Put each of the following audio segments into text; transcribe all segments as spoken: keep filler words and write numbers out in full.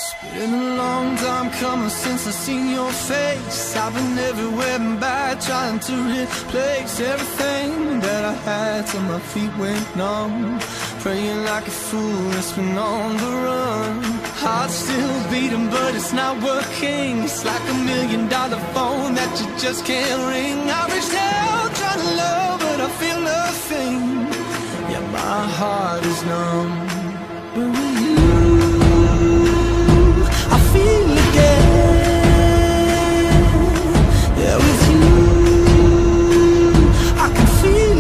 Been a long time coming since I seen your face. I've been everywhere and back, trying to replace everything that I had till my feet went numb. Praying like a fool, it's been on the run. Heart's still beating, but it's not working. It's like a million dollar phone that you just can't ring. I reached out trying to love, but I feel nothing. Yeah, my heart is numb. But with you, I feel again. Yeah, with you, I can feel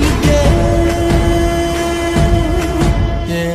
again. Yeah.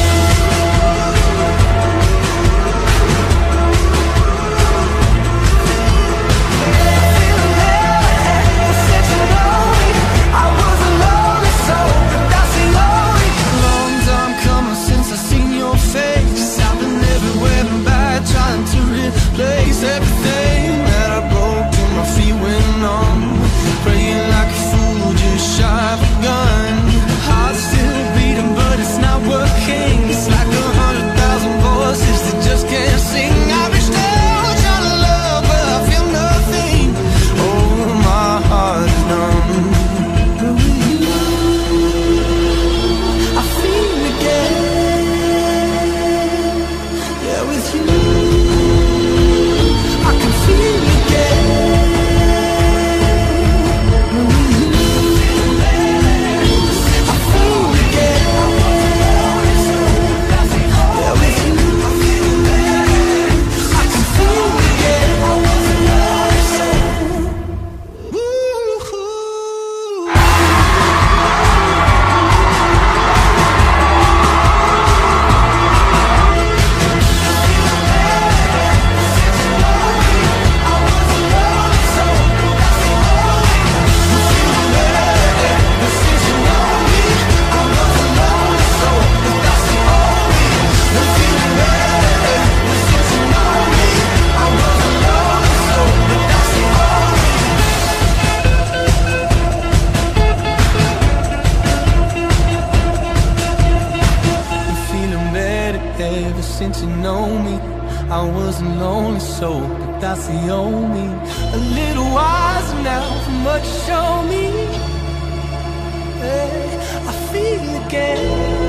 Place everything that I broke till my feet went numb. Praying like a fool, just shy of a gun. Heart's still beating, but it's not working. It's like a hundred thousand voices that just can't sing. I reached out trying to love, but I feel nothing. Oh, my heart is numb. But with you, I feel again. Yeah, with you, ever since you know me, I wasn't lonely, so but that's the only. A little wiser now from what you show me. Hey, I feel again.